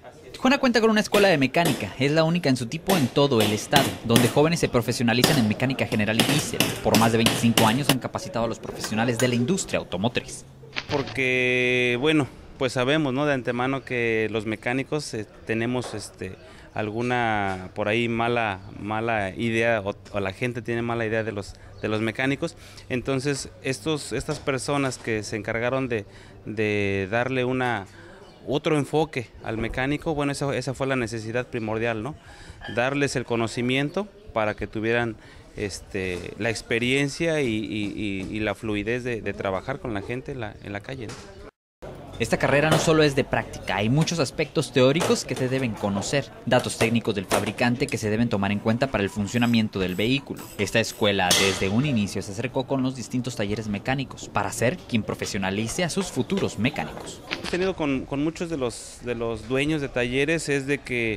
Tijuana cuenta con una escuela de mecánica, es la única en su tipo en todo el estado, donde jóvenes se profesionalizan en mecánica general y diésel. Por más de 25 años han capacitado a los profesionales de la industria automotriz. Porque, bueno, pues sabemos, ¿no?, de antemano que los mecánicos tenemos alguna por ahí mala idea o la gente tiene mala idea de los mecánicos. Entonces estas personas que se encargaron de darle otro enfoque al mecánico, bueno, esa fue la necesidad primordial, ¿no? Darles el conocimiento para que tuvieran la experiencia y la fluidez de trabajar con la gente en la calle, ¿no? Esta carrera no solo es de práctica, hay muchos aspectos teóricos que se deben conocer, datos técnicos del fabricante que se deben tomar en cuenta para el funcionamiento del vehículo. Esta escuela desde un inicio se acercó con los distintos talleres mecánicos para ser quien profesionalice a sus futuros mecánicos. He tenido con muchos de los dueños de talleres es de que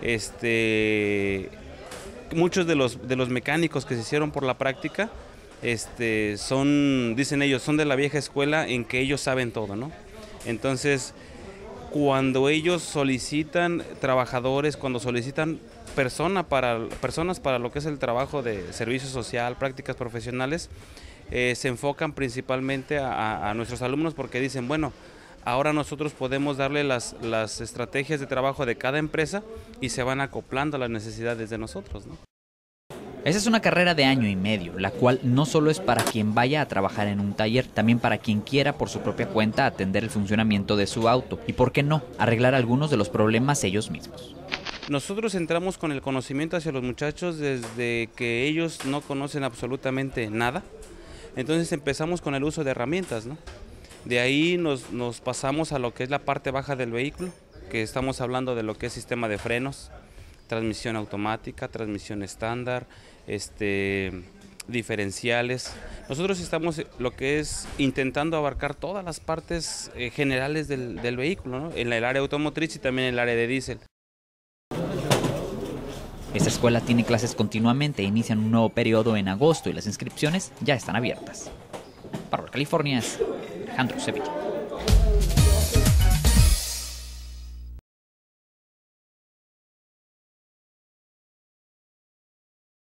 muchos de los mecánicos que se hicieron por la práctica dicen ellos, son de la vieja escuela en que ellos saben todo, ¿no? Entonces, cuando ellos solicitan trabajadores, cuando solicitan personas para lo que es el trabajo de servicio social, prácticas profesionales, se enfocan principalmente a nuestros alumnos porque dicen, bueno, ahora nosotros podemos darle las estrategias de trabajo de cada empresa y se van acoplando a las necesidades de nosotros, ¿no? Esa es una carrera de año y medio, la cual no solo es para quien vaya a trabajar en un taller, también para quien quiera por su propia cuenta atender el funcionamiento de su auto y, ¿por qué no?, arreglar algunos de los problemas ellos mismos. Nosotros entramos con el conocimiento hacia los muchachos desde que ellos no conocen absolutamente nada, entonces empezamos con el uso de herramientas, ¿no? De ahí nos pasamos a lo que es la parte baja del vehículo, que estamos hablando de lo que es sistema de frenos, transmisión automática, transmisión estándar, diferenciales. Nosotros estamos lo que es intentando abarcar todas las partes generales del vehículo, ¿no?, en el área automotriz y también en el área de diésel. Esta escuela tiene clases continuamente e inician un nuevo periodo en agosto y las inscripciones ya están abiertas. Para California es Alejandro Sevilla.